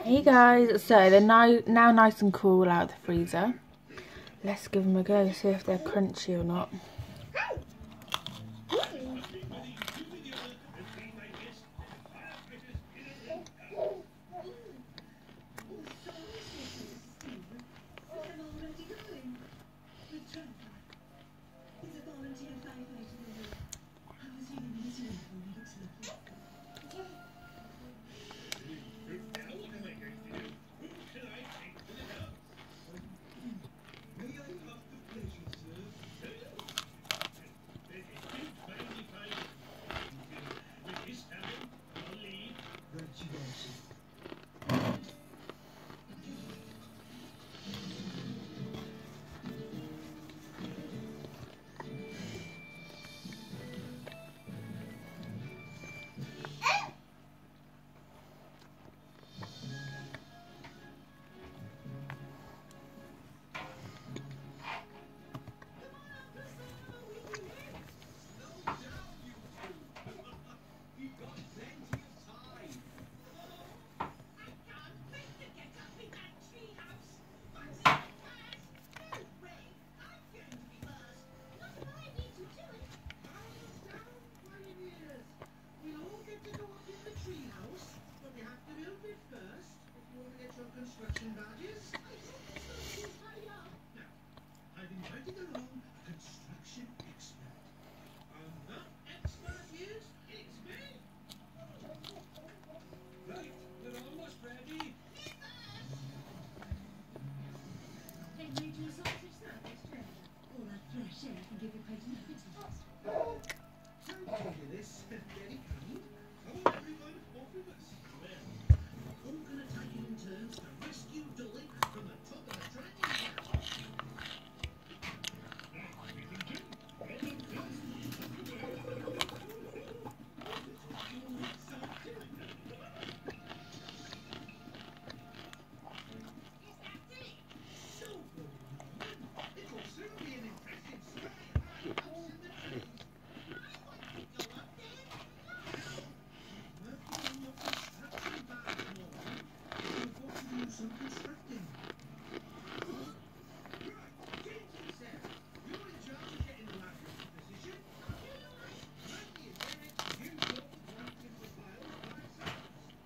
Hey guys, so they're now nice and cool out of the freezer. Let's give them a go, see if they're crunchy or not. Construction badges? Now, I've invited along a construction expert. And that expert is, it's me! Right, we're almost ready. They made you a sausage sandwich, Trevor. All that fresh air can give you quite an appetite. Thank you, this. Very kind. Hello, everyone. Off with us. Well, we're all going to take it in turns to rescue Dolly from the top of the dragon tower. It'll soon be an impressive sight. House in the trees. Working on your construction badge, Morgan. You've got to do some constructing. Right, Jason said, you're in charge of getting the ladder into position. When you get it, you drop the planks into piles by size.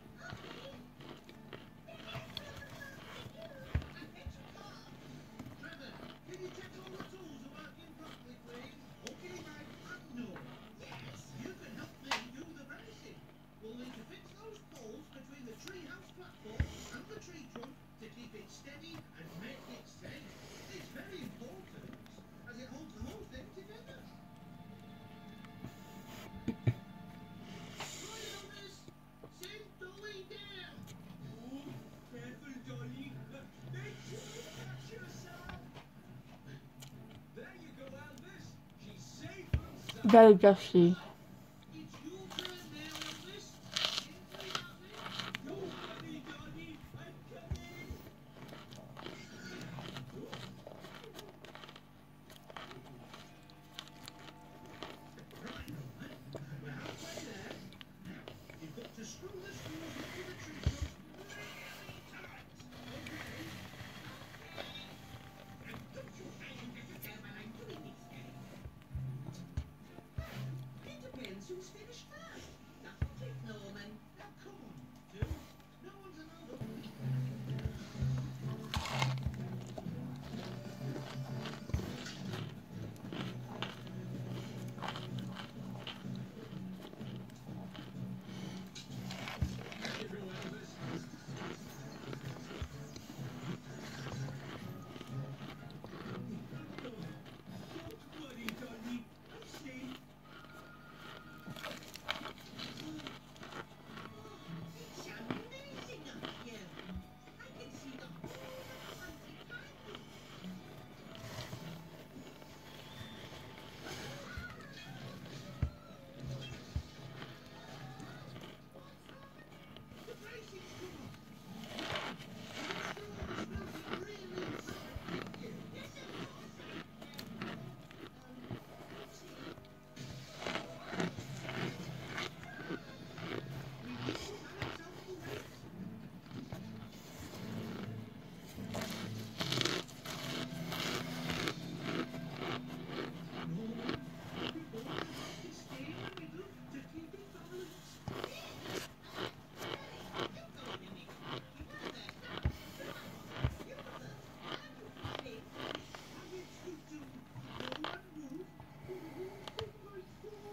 Trevor, can you check all the tools are working properly, please? Okay, right, and no. Yes, you can help me do the bracing. We'll need to fix those poles between the treehouse platform and the tree trunk to keep it steady and make it safe. It's very important, as it holds the whole thing together. Right on this, send Dolly down. Oh, careful, Dolly. Make sure you catch yourself. There you go, Elvis. She's safe and sound. Very dusty.